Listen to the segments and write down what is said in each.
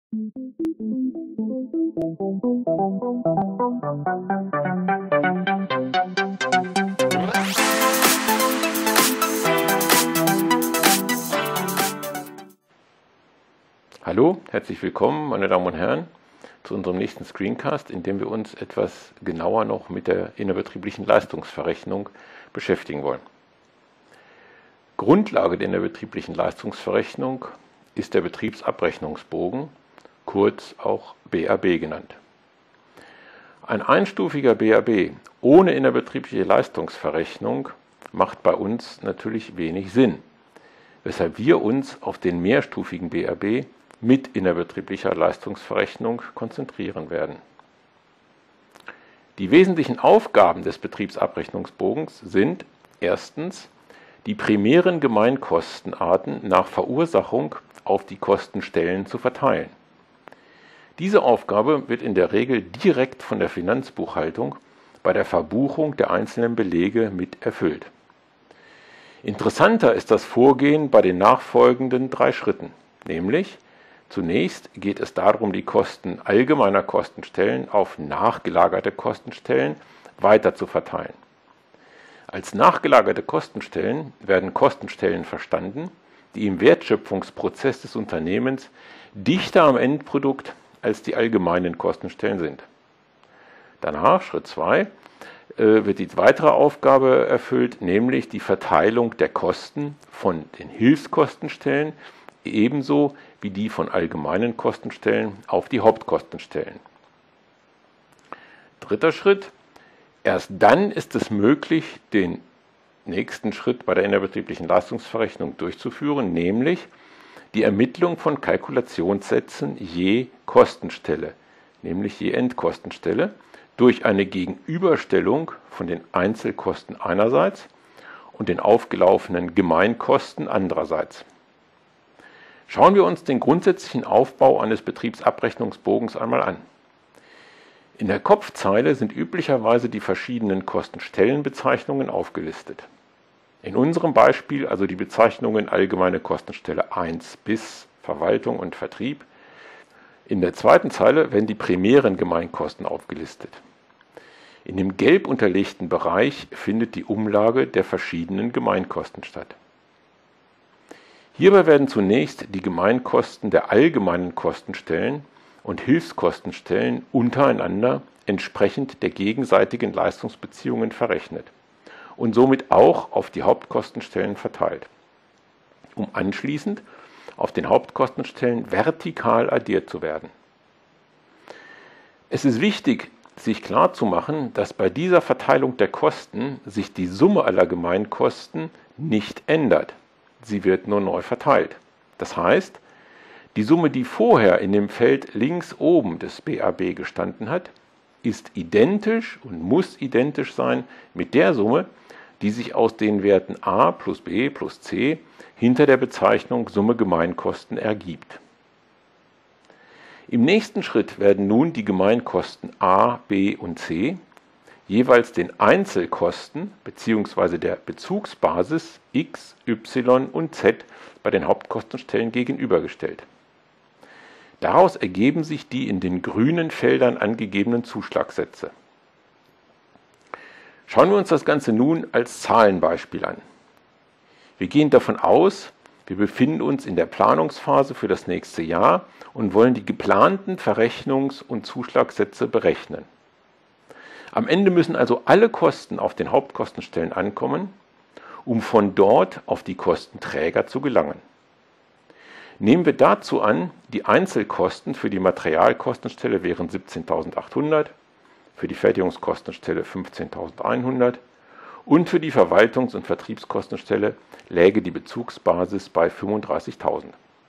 Hallo, herzlich willkommen, meine Damen und Herren, zu unserem nächsten Screencast, in dem wir uns etwas genauer noch mit der innerbetrieblichen Leistungsverrechnung beschäftigen wollen. Grundlage der innerbetrieblichen Leistungsverrechnung ist der Betriebsabrechnungsbogen, kurz auch BAB genannt. Ein einstufiger BAB ohne innerbetriebliche Leistungsverrechnung macht bei uns natürlich wenig Sinn, weshalb wir uns auf den mehrstufigen BAB mit innerbetrieblicher Leistungsverrechnung konzentrieren werden. Die wesentlichen Aufgaben des Betriebsabrechnungsbogens sind erstens, die primären Gemeinkostenarten nach Verursachung auf die Kostenstellen zu verteilen. Diese Aufgabe wird in der Regel direkt von der Finanzbuchhaltung bei der Verbuchung der einzelnen Belege mit erfüllt. Interessanter ist das Vorgehen bei den nachfolgenden 3 Schritten, nämlich zunächst geht es darum, die Kosten allgemeiner Kostenstellen auf nachgelagerte Kostenstellen weiter zu verteilen. Als nachgelagerte Kostenstellen werden Kostenstellen verstanden, die im Wertschöpfungsprozess des Unternehmens dichter am Endprodukt als die allgemeinen Kostenstellen sind. Danach, Schritt 2, wird die weitere Aufgabe erfüllt, nämlich die Verteilung der Kosten von den Hilfskostenstellen ebenso wie die von allgemeinen Kostenstellen auf die Hauptkostenstellen. Dritter Schritt. Erst dann ist es möglich, den nächsten Schritt bei der innerbetrieblichen Leistungsverrechnung durchzuführen, nämlich die Ermittlung von Kalkulationssätzen je Kostenstelle, nämlich je Endkostenstelle, durch eine Gegenüberstellung von den Einzelkosten einerseits und den aufgelaufenen Gemeinkosten andererseits. Schauen wir uns den grundsätzlichen Aufbau eines Betriebsabrechnungsbogens einmal an. In der Kopfzeile sind üblicherweise die verschiedenen Kostenstellenbezeichnungen aufgelistet. In unserem Beispiel also die Bezeichnungen allgemeine Kostenstelle 1 bis Verwaltung und Vertrieb. In der zweiten Zeile werden die primären Gemeinkosten aufgelistet. In dem gelb unterlegten Bereich findet die Umlage der verschiedenen Gemeinkosten statt. Hierbei werden zunächst die Gemeinkosten der allgemeinen Kostenstellen und Hilfskostenstellen untereinander entsprechend der gegenseitigen Leistungsbeziehungen verrechnet und somit auch auf die Hauptkostenstellen verteilt, um anschließend auf den Hauptkostenstellen vertikal addiert zu werden. Es ist wichtig, sich klarzumachen, dass bei dieser Verteilung der Kosten sich die Summe aller Gemeinkosten nicht ändert. Sie wird nur neu verteilt. Das heißt, die Summe, die vorher in dem Feld links oben des BAB gestanden hat, ist identisch und muss identisch sein mit der Summe, die sich aus den Werten a plus b plus c hinter der Bezeichnung Summe Gemeinkosten ergibt. Im nächsten Schritt werden nun die Gemeinkosten a, b und c jeweils den Einzelkosten bzw. der Bezugsbasis x, y und z bei den Hauptkostenstellen gegenübergestellt. Daraus ergeben sich die in den grünen Feldern angegebenen Zuschlagsätze. Schauen wir uns das Ganze nun als Zahlenbeispiel an. Wir gehen davon aus, wir befinden uns in der Planungsphase für das nächste Jahr und wollen die geplanten Verrechnungs- und Zuschlagsätze berechnen. Am Ende müssen also alle Kosten auf den Hauptkostenstellen ankommen, um von dort auf die Kostenträger zu gelangen. Nehmen wir dazu an, die Einzelkosten für die Materialkostenstelle wären 17.800, für die Fertigungskostenstelle 15.100 und für die Verwaltungs- und Vertriebskostenstelle läge die Bezugsbasis bei 35.000.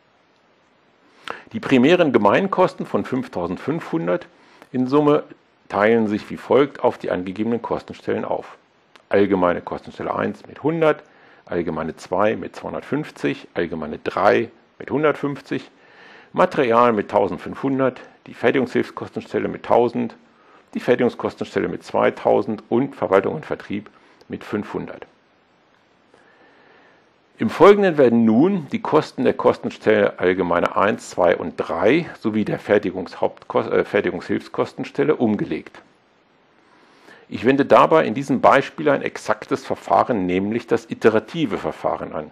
Die primären Gemeinkosten von 5.500 in Summe teilen sich wie folgt auf die angegebenen Kostenstellen auf. Allgemeine Kostenstelle 1 mit 100, allgemeine 2 mit 250, allgemeine 3 mit 150, Material mit 1500, die Fertigungshilfskostenstelle mit 1000, die Fertigungskostenstelle mit 2000 und Verwaltung und Vertrieb mit 500. Im Folgenden werden nun die Kosten der Kostenstelle Allgemeine 1, 2 und 3 sowie der Fertigungshilfskostenstelle umgelegt. Ich wende dabei in diesem Beispiel ein exaktes Verfahren, nämlich das iterative Verfahren an.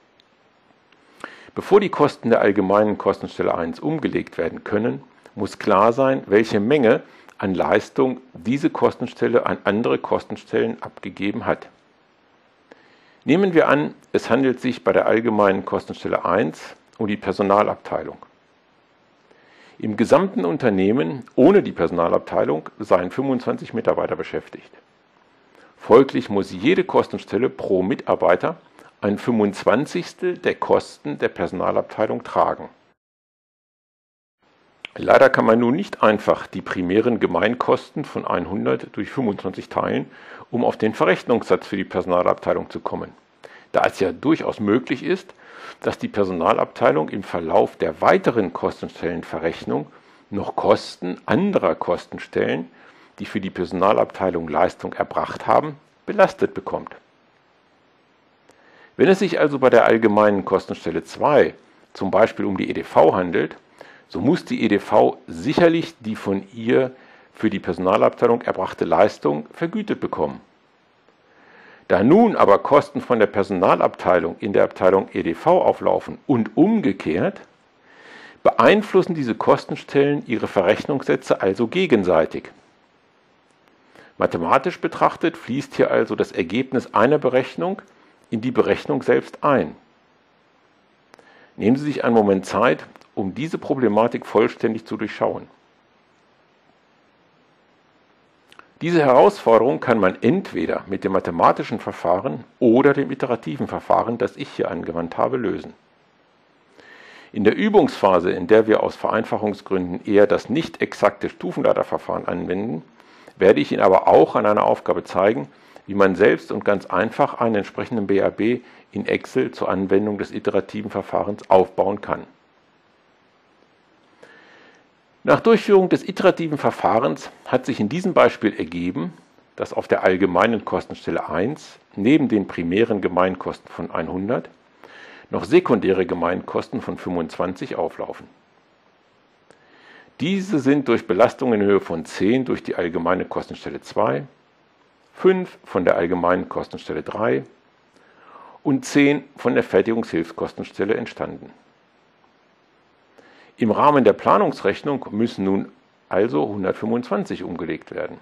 Bevor die Kosten der allgemeinen Kostenstelle 1 umgelegt werden können, muss klar sein, welche Menge an Leistung diese Kostenstelle an andere Kostenstellen abgegeben hat. Nehmen wir an, es handelt sich bei der allgemeinen Kostenstelle 1 um die Personalabteilung. Im gesamten Unternehmen ohne die Personalabteilung seien 25 Mitarbeiter beschäftigt. Folglich muss jede Kostenstelle pro Mitarbeiter ein 25. der Kosten der Personalabteilung tragen. Leider kann man nun nicht einfach die primären Gemeinkosten von 100 durch 25 teilen, um auf den Verrechnungssatz für die Personalabteilung zu kommen, da es ja durchaus möglich ist, dass die Personalabteilung im Verlauf der weiteren Kostenstellenverrechnung noch Kosten anderer Kostenstellen, die für die Personalabteilung Leistung erbracht haben, belastet bekommt. Wenn es sich also bei der allgemeinen Kostenstelle 2 zum Beispiel um die EDV handelt, so muss die EDV sicherlich die von ihr für die Personalabteilung erbrachte Leistung vergütet bekommen. Da nun aber Kosten von der Personalabteilung in der Abteilung EDV auflaufen und umgekehrt, beeinflussen diese Kostenstellen ihre Verrechnungssätze also gegenseitig. Mathematisch betrachtet fließt hier also das Ergebnis einer Berechnung in die Berechnung selbst ein. Nehmen Sie sich einen Moment Zeit, um diese Problematik vollständig zu durchschauen. Diese Herausforderung kann man entweder mit dem mathematischen Verfahren oder dem iterativen Verfahren, das ich hier angewandt habe, lösen. In der Übungsphase, in der wir aus Vereinfachungsgründen eher das nicht exakte Stufenleiterverfahren anwenden, werde ich Ihnen aber auch an einer Aufgabe zeigen, wie man selbst und ganz einfach einen entsprechenden BAB in Excel zur Anwendung des iterativen Verfahrens aufbauen kann. Nach Durchführung des iterativen Verfahrens hat sich in diesem Beispiel ergeben, dass auf der allgemeinen Kostenstelle 1 neben den primären Gemeinkosten von 100 noch sekundäre Gemeinkosten von 25 auflaufen. Diese sind durch Belastungen in Höhe von 10 durch die allgemeine Kostenstelle 2, 5 von der allgemeinen Kostenstelle 3 und 10 von der Fertigungshilfskostenstelle entstanden. Im Rahmen der Planungsrechnung müssen nun also 125 umgelegt werden.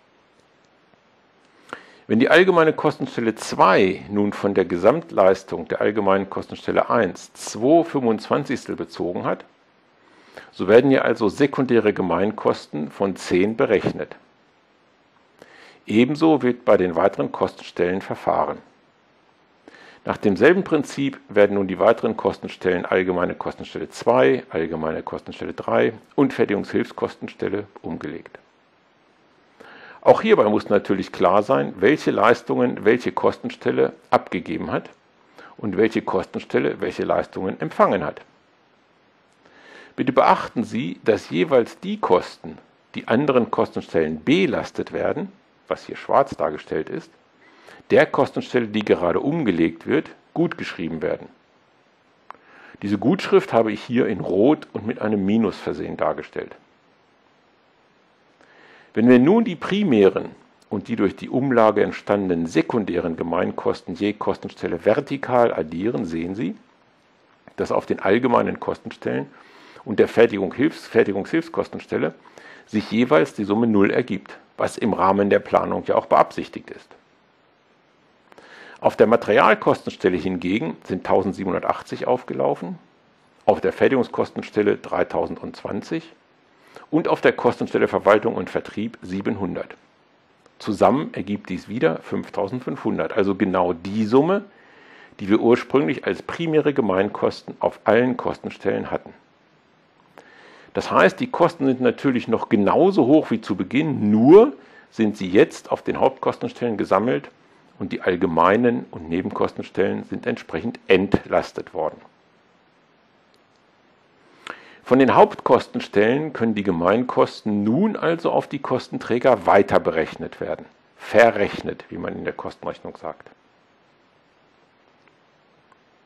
Wenn die allgemeine Kostenstelle 2 nun von der Gesamtleistung der allgemeinen Kostenstelle 1 2/25 bezogen hat, so werden hier also sekundäre Gemeinkosten von 10 berechnet. Ebenso wird bei den weiteren Kostenstellen verfahren. Nach demselben Prinzip werden nun die weiteren Kostenstellen allgemeine Kostenstelle 2, allgemeine Kostenstelle 3 und Fertigungshilfskostenstelle umgelegt. Auch hierbei muss natürlich klar sein, welche Leistungen welche Kostenstelle abgegeben hat und welche Kostenstelle welche Leistungen empfangen hat. Bitte beachten Sie, dass jeweils die Kosten, die anderen Kostenstellen belastet werden, was hier schwarz dargestellt ist, der Kostenstelle, die gerade umgelegt wird, gutgeschrieben werden. Diese Gutschrift habe ich hier in Rot und mit einem Minus versehen dargestellt. Wenn wir nun die primären und die durch die Umlage entstandenen sekundären Gemeinkosten je Kostenstelle vertikal addieren, sehen Sie, dass auf den allgemeinen Kostenstellen und der Fertigungshilfskostenstelle sich jeweils die Summe 0 ergibt, was im Rahmen der Planung ja auch beabsichtigt ist. Auf der Materialkostenstelle hingegen sind 1780 aufgelaufen, auf der Fertigungskostenstelle 3020 und auf der Kostenstelle Verwaltung und Vertrieb 700. Zusammen ergibt dies wieder 5500, also genau die Summe, die wir ursprünglich als primäre Gemeinkosten auf allen Kostenstellen hatten. Das heißt, die Kosten sind natürlich noch genauso hoch wie zu Beginn, nur sind sie jetzt auf den Hauptkostenstellen gesammelt und die allgemeinen und Nebenkostenstellen sind entsprechend entlastet worden. Von den Hauptkostenstellen können die Gemeinkosten nun also auf die Kostenträger weiter berechnet werden. Verrechnet, wie man in der Kostenrechnung sagt.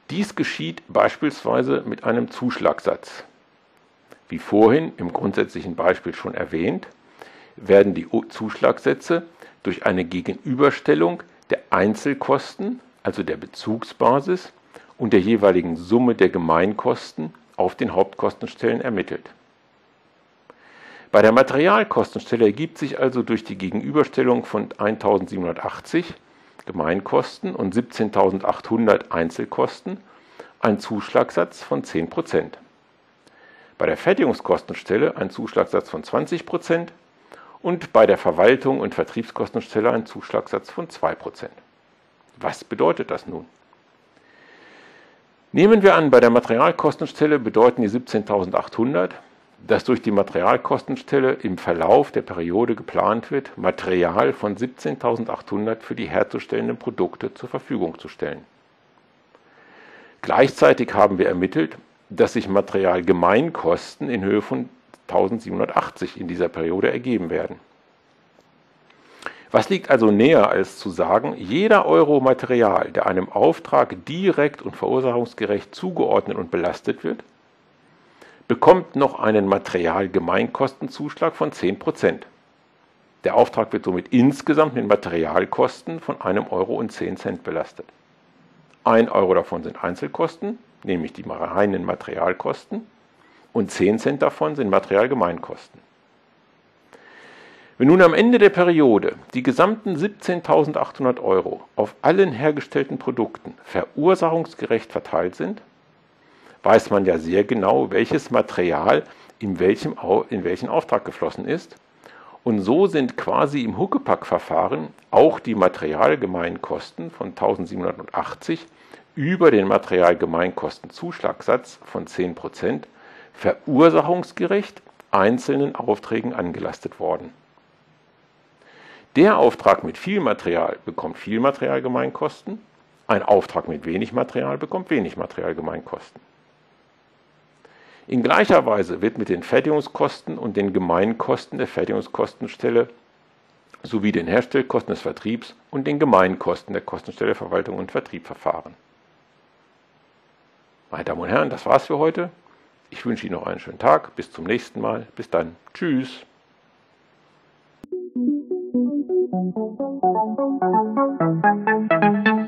Dies geschieht beispielsweise mit einem Zuschlagssatz. Wie vorhin im grundsätzlichen Beispiel schon erwähnt, werden die Zuschlagsätze durch eine Gegenüberstellung der Einzelkosten, also der Bezugsbasis, und der jeweiligen Summe der Gemeinkosten auf den Hauptkostenstellen ermittelt. Bei der Materialkostenstelle ergibt sich also durch die Gegenüberstellung von 1.780 Gemeinkosten und 17.800 Einzelkosten ein Zuschlagssatz von 10%. Bei der Fertigungskostenstelle ein Zuschlagssatz von 20% und bei der Verwaltung und Vertriebskostenstelle ein Zuschlagssatz von 2%. Was bedeutet das nun? Nehmen wir an, bei der Materialkostenstelle bedeuten die 17.800, dass durch die Materialkostenstelle im Verlauf der Periode geplant wird, Material von 17.800 für die herzustellenden Produkte zur Verfügung zu stellen. Gleichzeitig haben wir ermittelt, dass sich Materialgemeinkosten in Höhe von 1.780 in dieser Periode ergeben werden. Was liegt also näher, als zu sagen, jeder Euro Material, der einem Auftrag direkt und verursachungsgerecht zugeordnet und belastet wird, bekommt noch einen Materialgemeinkostenzuschlag von 10%. Der Auftrag wird somit insgesamt mit Materialkosten von 1,10 Euro belastet. 1 Euro davon sind Einzelkosten, nämlich die reinen Materialkosten, und 10 Cent davon sind Materialgemeinkosten. Wenn nun am Ende der Periode die gesamten 17.800 Euro auf allen hergestellten Produkten verursachungsgerecht verteilt sind, weiß man ja sehr genau, welches Material in welchen Auftrag geflossen ist, und so sind quasi im Huckepack-Verfahren auch die Materialgemeinkosten von 1.780 über den Materialgemeinkostenzuschlagssatz von 10% verursachungsgerecht einzelnen Aufträgen angelastet worden. Der Auftrag mit viel Material bekommt viel Materialgemeinkosten, ein Auftrag mit wenig Material bekommt wenig Materialgemeinkosten. In gleicher Weise wird mit den Fertigungskosten und den Gemeinkosten der Fertigungskostenstelle sowie den Herstellkosten des Vertriebs und den Gemeinkosten der Kostenstelle Verwaltung und Vertrieb verfahren. Meine Damen und Herren, das war's für heute. Ich wünsche Ihnen noch einen schönen Tag. Bis zum nächsten Mal. Bis dann. Tschüss. Thank you.